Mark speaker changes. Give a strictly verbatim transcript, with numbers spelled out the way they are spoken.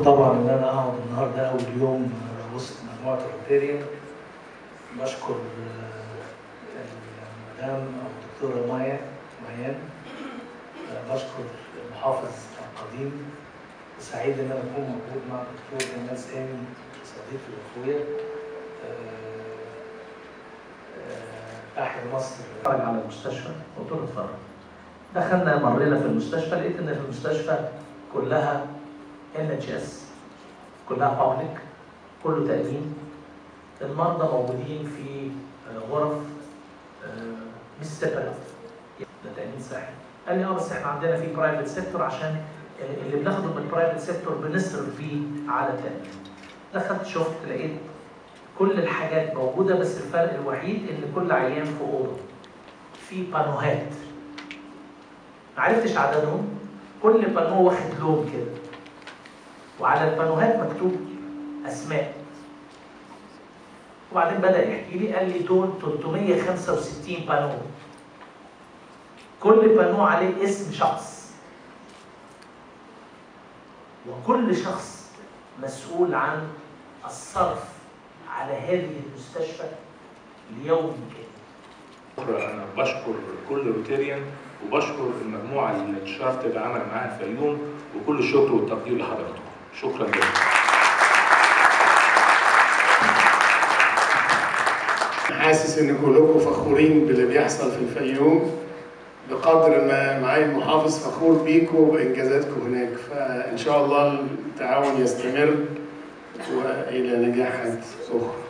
Speaker 1: طبعا ان انا اقعد النهارده اول يوم وسط مجموعه الروتاريان. بشكر المدام او الدكتوره مايا ميان. بشكر المحافظ القديم، وسعيد ان انا اكون موجود مع الدكتور جمال سامي صديقي واخويا. تحيا مصر. اتفرج على المستشفى قلت له اتفرج. دخلنا مرينا في المستشفى، لقيت ان في المستشفى كلها ان اتش اس، كلها بابليك، كله تأمين. المرضى موجودين في غرف مش سيبريت، ده تأمين صحي. قال لي اه بس احنا عندنا في برايفت سيكتور، عشان اللي بناخده من البرايفت سيكتور بنصرف فيه على التأمين. دخلت شفت لقيت كل الحاجات موجوده، بس الفرق الوحيد ان كل عيان في اوضه في بانوهات، ما عرفتش عددهم، كل بانو واخد لون كده، وعلى البانوهات مكتوب اسماء. وبعدين بدا يحكي لي، قال لي دول ثلاثمية وخمسة وستين بانو، كل بانو عليه اسم شخص، وكل شخص مسؤول عن الصرف على هذه المستشفى ليوم كامل.
Speaker 2: انا بشكر كل روتاريان وبشكر المجموعه اللي اتشرفت بالعمل معاها في اليوم، وكل الشكر والتقدير لحضراتكم. شكرا جدا.
Speaker 3: حاسس ان كلكم فخورين باللي بيحصل في الفيوم، بقدر ما معالي المحافظ فخور بيكم وبانجازاتكم هناك، فان شاء الله التعاون يستمر والى نجاحات اخرى.